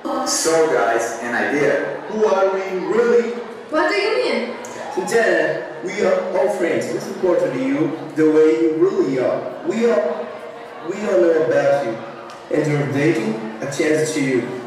So guys, an idea. Who are we really? What do you mean? Today, we are all friends. We support you the way you really are. We all know about you. And you're dating a chance to